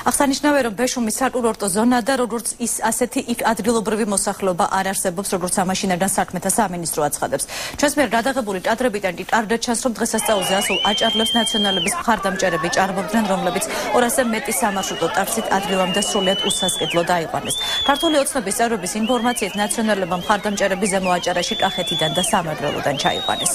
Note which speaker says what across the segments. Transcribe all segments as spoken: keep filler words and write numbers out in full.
Speaker 1: აღსანიშნავია, რომ ბეშუმის საკურორტო ზონა და როგორც ის ასეთი ადგილობრივი მოსახლეობა არ არსებობს, როგორც ამაშინებიდან საქმეთა სამინისტრო აცხადებს. ჩვენს მიერ გადაღებული კადრებიდან კი კარგად ჩანს, რომ დღესასწაულზე ასულ აჭარლებს ნაციონალების მხარდამჭერები ჭარბობდნენ, რომლებიც ორასზე მეტი სამარშრუტო ტაქსით ადგილამდე სრულიად უსასყიდლო დაიყვანეს. ქართული ოცნების წევრების ინფორმაციით ნაციონალებმა მხარდამჭერები ზემო აჭარაში კახეთიდან და სამეგრელოდან ჩაიყვანეს.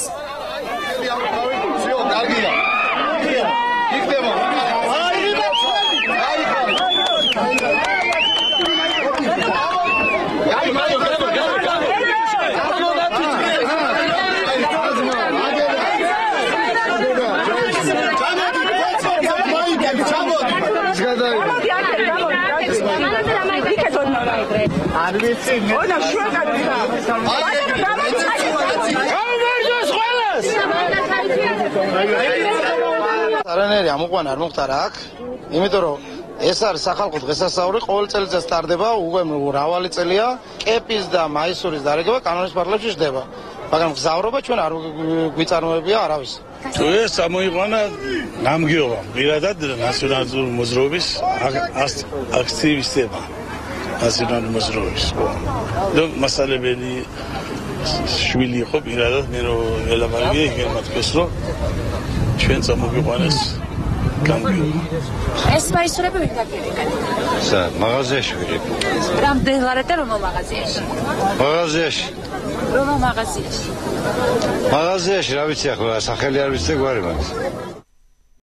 Speaker 2: არანაირი ამოყვანა არ მოხდარა აქ, იმიტომ რომ ეს არის სახალხო დღესასწაული, ყოველ წელიწად სტარდება, უკვე მრავალი წელია, კეპის და მაისურის დარიგება კანონის ფარგლებში ხდება. მაგრამ გზავრობა ჩვენ არ გვიწარმოებია არავის.
Speaker 3: თუ ეს ამოიყვანა ნამგიობა, პირადად ნაციონალური მოძრაობის აქტივისტებმა. ნაციონალური მოძრაობის. და მასალებელი შვილი იყო პირადად მე რომ ელაპარაკე იქ მათქეს რომ ჩვენ წამოგვიყვანეს გამგიობა.
Speaker 4: ეს მაისურები ვინ დაგირეკეთ?
Speaker 2: სა, მაღაზიაში ვიყიდე.
Speaker 4: რამდენი ვარετε რომ მაღაზიაში?
Speaker 2: მაღაზიაში.
Speaker 4: რომ მაღაზიაში?
Speaker 2: მაღაზიაში რა ვიცი ახლა სახელი არ ვიცი გვარი მაგას.